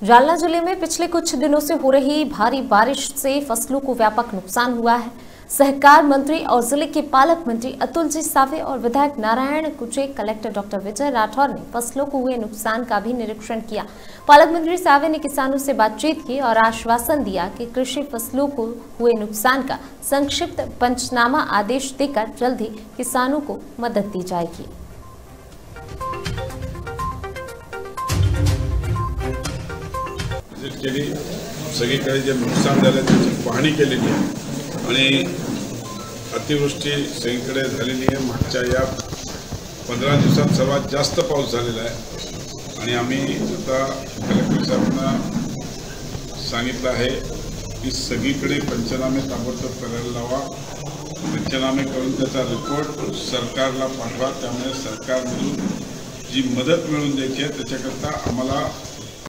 जालना जिले में पिछले कुछ दिनों से हो रही भारी बारिश से फसलों को व्यापक नुकसान हुआ है। सहकार मंत्री और जिले के पालक मंत्री अतुल जी सावे और विधायक नारायण कुचे, कलेक्टर डॉक्टर विजय राठौर ने फसलों को हुए नुकसान का भी निरीक्षण किया। पालक मंत्री सावे ने किसानों से बातचीत की और आश्वासन दिया कि कृषि फसलों को हुए नुकसान का संक्षिप्त पंचनामा आदेश देकर जल्द ही किसानों को मदद दी जाएगी। केली सगळीकडे जे नुकसान झालं त्याची पाहणी केलेली आहे आणि अतिवृष्टी सगळीकडे झालेली आहे। मागच्या या 15 दिवसात सर्वात जास्त पाऊस झालेला आहे आणि आम्ही आता कलेक्टर साहेबांना सांगितलं आहे की सगळीकडे पंचनामे ताबडतोब करायला लावा। पंचनामे करून त्याचा रिपोर्ट सरकारला पाठवा, त्यामुळे सरकारमधून जी मदत मिळवून द्यायची आहे त्याच्याकरता आम्हाला